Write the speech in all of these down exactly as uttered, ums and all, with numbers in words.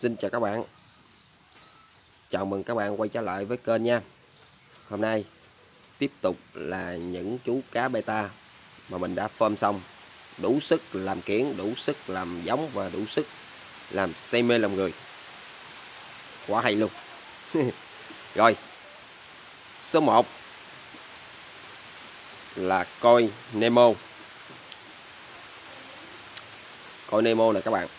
Xin chào các bạn. Chào mừng các bạn quay trở lại với kênh nha. Hôm nay tiếp tục là những chú cá beta mà mình đã phơm xong, đủ sức làm kiểng, đủ sức làm giống và đủ sức làm say mê lòng người. Quá hay luôn. Rồi, số một là Koi Nemo. Koi Nemo này các bạn,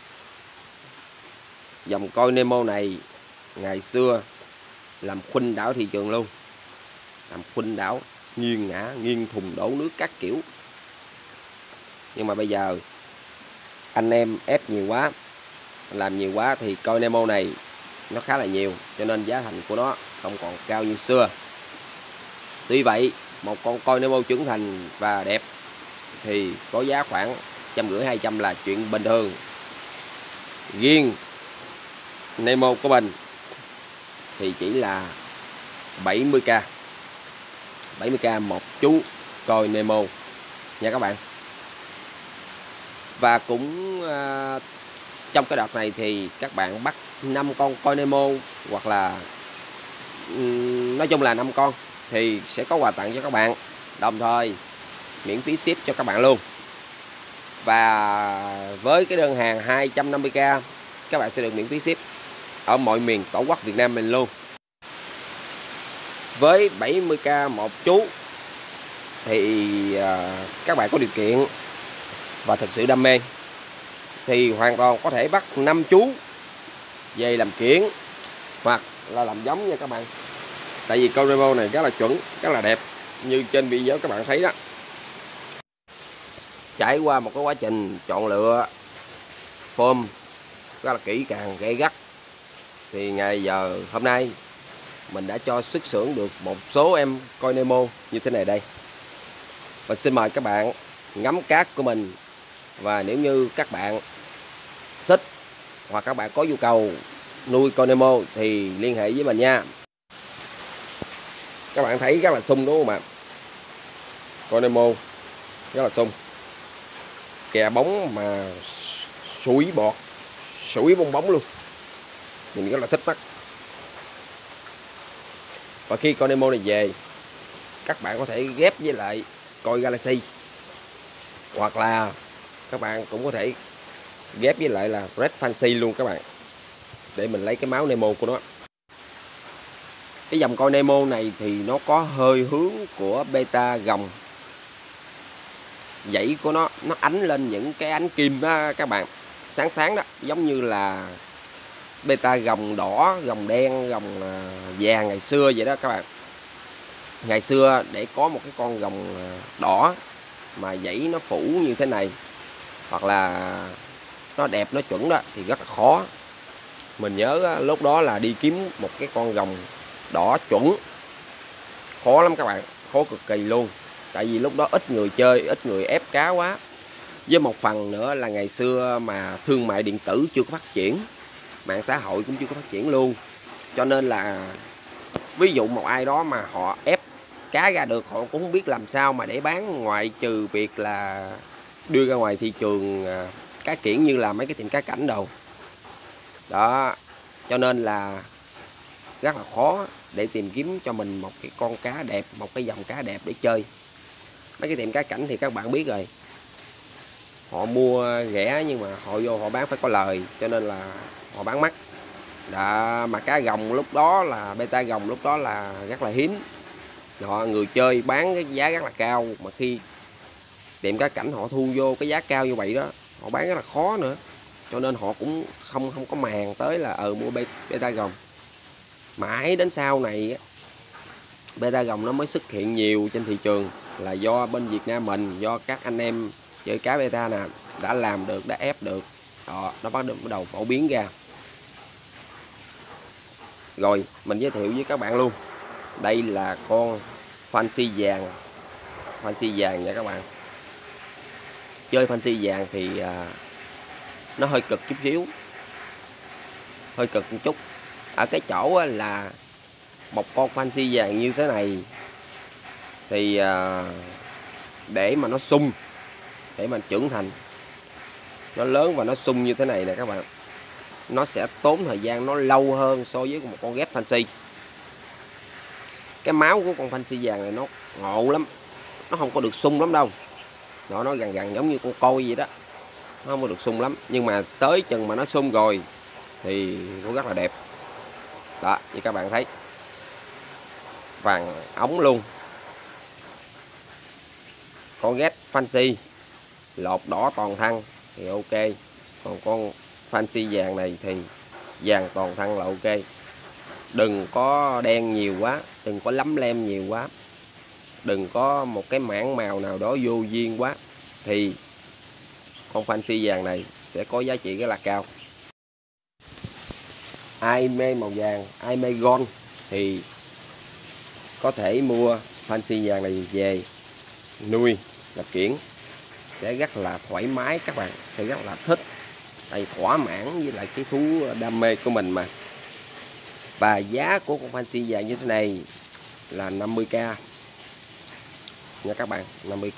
dòng Koi Nemo này ngày xưa làm khuynh đảo thị trường luôn, làm khuynh đảo, nghiêng ngã, nghiêng thùng đổ nước các kiểu. Nhưng mà bây giờ anh em ép nhiều quá, làm nhiều quá thì Koi Nemo này nó khá là nhiều, cho nên giá thành của nó không còn cao như xưa. Tuy vậy, một con Koi Nemo trưởng thành và đẹp thì có giá khoảng trăm rưỡi hai trăm là chuyện bình thường. Riêng Nemo của mình thì chỉ là bảy mươi k, bảy mươi k một chú Koi Nemo nha các bạn. Và cũng uh, trong cái đợt này thì các bạn bắt năm con Koi Nemo hoặc là um, nói chung là năm con thì sẽ có quà tặng cho các bạn, đồng thời miễn phí ship cho các bạn luôn. Và với cái đơn hàng hai trăm năm mươi k các bạn sẽ được miễn phí ship ở mọi miền tổ quốc Việt Nam mình luôn. Với bảy mươi k một chú thì uh, các bạn có điều kiện và thực sự đam mê thì hoàn toàn có thể bắt năm chú về làm kiểng hoặc là làm giống nha các bạn. Tại vì Koi Nemo này rất là chuẩn, rất là đẹp, như trên video các bạn thấy đó. Trải qua một cái quá trình chọn lựa phơm rất là kỹ càng, gay gắt, thì ngày giờ hôm nay mình đã cho xuất xưởng được một số em Koi Nemo như thế này đây. Và xin mời các bạn ngắm cát của mình. Và nếu như các bạn thích hoặc các bạn có nhu cầu nuôi Koi Nemo thì liên hệ với mình nha. Các bạn thấy rất là sung đúng không ạ? Koi Nemo rất là sung, kè bóng mà sủi bọt, sủi bong bóng luôn, mình rất là thích mắt. Và khi Koi Nemo này về, các bạn có thể ghép với lại Koi Galaxy, hoặc là các bạn cũng có thể ghép với lại là Red Fancy luôn các bạn, để mình lấy cái máu Nemo của nó. Cái dòng Koi Nemo này thì nó có hơi hướng của beta gồng. Dãy của nó nó ánh lên những cái ánh kim đó các bạn, sáng sáng đó, giống như là beta gồng đỏ, gồng đen, gồng vàng ngày xưa vậy đó các bạn. Ngày xưa để có một cái con gồng đỏ mà dãy nó phủ như thế này, hoặc là nó đẹp, nó chuẩn đó, thì rất là khó. Mình nhớ lúc đó là đi kiếm một cái con gồng đỏ chuẩn khó lắm các bạn, khó cực kỳ luôn. Tại vì lúc đó ít người chơi, ít người ép cá quá. Với một phần nữa là ngày xưa mà thương mại điện tử chưa có phát triển, mạng xã hội cũng chưa có phát triển luôn. Cho nên là ví dụ một ai đó mà họ ép cá ra được, họ cũng không biết làm sao mà để bán, ngoại trừ việc là đưa ra ngoài thị trường cá kiểng như là mấy cái tiệm cá cảnh đồ đó. Cho nên là rất là khó để tìm kiếm cho mình một cái con cá đẹp, một cái dòng cá đẹp để chơi. Mấy cái tiệm cá cảnh thì các bạn biết rồi, họ mua rẻ nhưng mà họ vô họ bán phải có lời, cho nên là họ bán mắc đó. Mà cá gồng lúc đó là beta gồng lúc đó là rất là hiếm, họ người chơi bán cái giá rất là cao, mà khi tiệm cá cảnh họ thu vô cái giá cao như vậy đó, họ bán rất là khó nữa, cho nên họ cũng không không có màng tới là ờ mua beta gồng. Mãi đến sau này beta gồng nó mới xuất hiện nhiều trên thị trường, là do bên Việt Nam mình, do các anh em chơi cá beta nè đã làm được, đã ép được đó, nó bắt đầu phổ biến ra. Rồi mình giới thiệu với các bạn luôn, đây là con Fancy vàng, Fancy vàng nha các bạn. Chơi Fancy vàng thì à, nó hơi cực chút xíu, hơi cực một chút ở cái chỗ là một con Fancy vàng như thế này thì à, để mà nó sung, để mà trưởng thành, nó lớn và nó sung như thế này nè các bạn, nó sẽ tốn thời gian nó lâu hơn so với một con ghép fancy. Cái máu của con fancy vàng này nó ngộ lắm, nó không có được sung lắm đâu. Nó nó gần gần giống như con coi vậy đó, nó không có được sung lắm, nhưng mà tới chừng mà nó sung rồi thì nó rất là đẹp. Đó, như các bạn thấy, vàng ống luôn. Con ghét fancy lột đỏ toàn thân thì ok, còn con fancy vàng này thì vàng toàn thân là ok. Đừng có đen nhiều quá, đừng có lấm lem nhiều quá, đừng có một cái mảng màu nào đó vô duyên quá, thì con fancy vàng này sẽ có giá trị rất là cao. Ai mê màu vàng, ai mê gold thì có thể mua fancy vàng này về nuôi là kiển, sẽ rất là thoải mái, các bạn sẽ rất là thích, tại thỏa mãn với lại cái thú đam mê của mình mà. Và giá của con fancy vàng như thế này là năm mươi k nha các bạn, năm mươi k.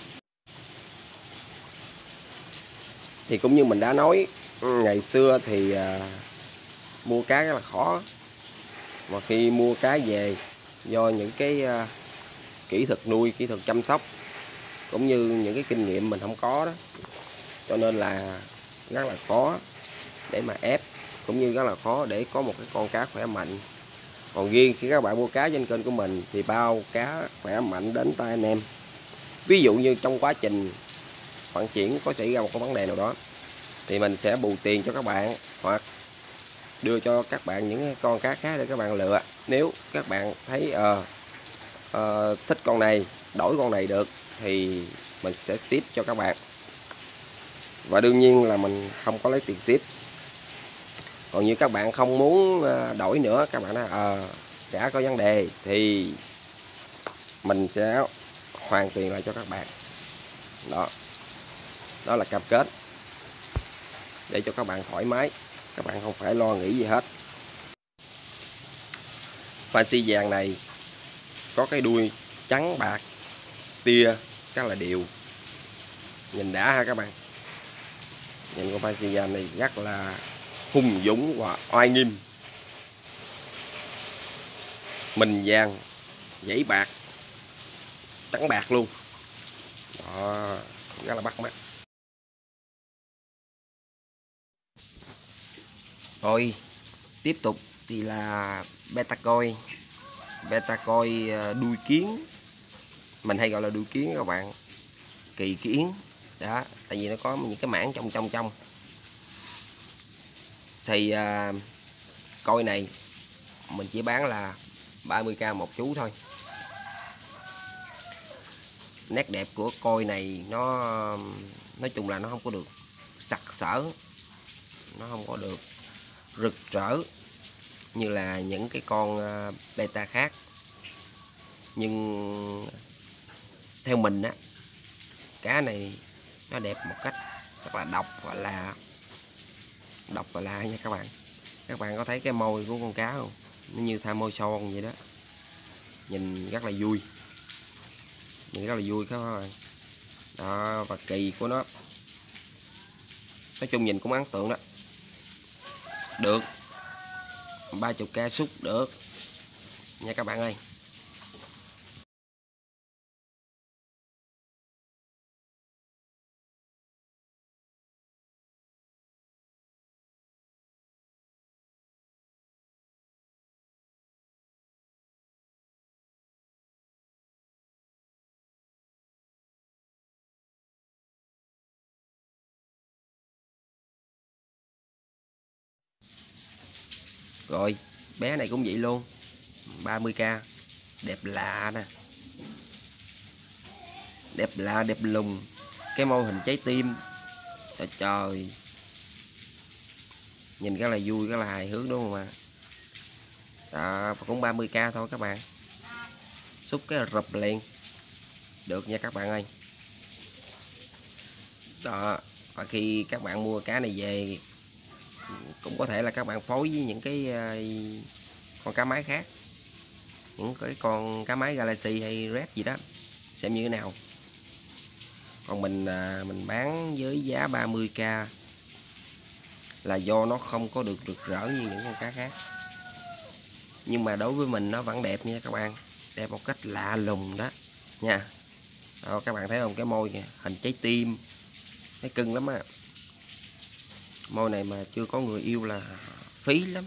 Thì cũng như mình đã nói, ngày xưa thì à, mua cá rất là khó, mà khi mua cá về do những cái à, kỹ thuật nuôi, kỹ thuật chăm sóc cũng như những cái kinh nghiệm mình không có đó, cho nên là rất là khó để mà ép, cũng như rất là khó để có một cái con cá khỏe mạnh. Còn riêng khi các bạn mua cá trên kênh của mình thì bao cá khỏe mạnh đến tay anh em. Ví dụ như trong quá trình vận chuyển có xảy ra một cái vấn đề nào đó thì mình sẽ bù tiền cho các bạn, hoặc đưa cho các bạn những con cá khác để các bạn lựa. Nếu các bạn thấy uh, uh, thích con này, đổi con này được thì mình sẽ ship cho các bạn, và đương nhiên là mình không có lấy tiền ship. Còn như các bạn không muốn đổi nữa, các bạn nói ờ chả có vấn đề, thì mình sẽ hoàn tiền lại cho các bạn. Đó, đó là cam kết để cho các bạn thoải mái, các bạn không phải lo nghĩ gì hết. Fancy vàng này có cái đuôi trắng bạc tia rất là đều, nhìn đã ha các bạn. Nhìn con fancy vàng này rất là hùng dũng và oai nghiêm. Mình vàng, dãy bạc, trắng bạc luôn. Đó, rất là bắt mắt. Rồi, tiếp tục thì là beta coi. Beta coi đuôi kiến. Mình hay gọi là đuôi kiến các bạn. Kỳ kiến. Đó, tại vì nó có những cái mảng trong trong trong. Thì à, coi này mình chỉ bán là ba mươi k một chú thôi. Nét đẹp của coi này nó nói chung là nó không có được sặc sỡ, nó không có được rực rỡ như là những cái con beta khác. Nhưng theo mình á, cá này nó đẹp một cách rất là độc và lạ, độc và lạ nha các bạn. Các bạn có thấy cái môi của con cá không? Nó như tha môi son vậy đó, nhìn rất là vui, nhìn rất là vui các bạn. Đó, và kỳ của nó nói chung nhìn cũng ấn tượng đó. Được ba mươi k xúc được nha các bạn ơi. Rồi bé này cũng vậy luôn, ba mươi k, đẹp lạ nè, đẹp lạ đẹp lùng, cái mô hình trái tim, trời trời, nhìn rất là vui, rất là hài hước đúng không ạ? Đó, cũng ba mươi k thôi các bạn, xúc cái rụp liền được nha các bạn ơi. Đó, và khi các bạn mua cá này về cũng có thể là các bạn phối với những cái con cá mái khác, những cái con cá mái Galaxy hay Red gì đó, xem như thế nào. Còn mình mình bán với giá ba mươi k là do nó không có được rực rỡ như những con cá khác. Nhưng mà đối với mình nó vẫn đẹp nha các bạn, đẹp một cách lạ lùng đó nha. Đó, các bạn thấy không, cái môi kìa, hình trái tim, thấy cưng lắm á. Môi này mà chưa có người yêu là phí lắm.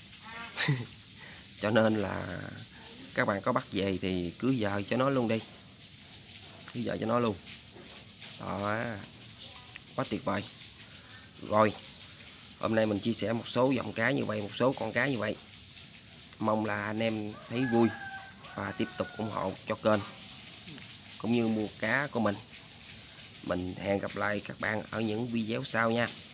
Cho nên là các bạn có bắt về thì cưới vợ cho nó luôn đi, cưới vợ cho nó luôn đó, quá tuyệt vời. Rồi hôm nay mình chia sẻ một số dòng cá như vậy, một số con cá như vậy, mong là anh em thấy vui và tiếp tục ủng hộ cho kênh cũng như mua cá của mình. Mình hẹn gặp lại các bạn ở những video sau nha.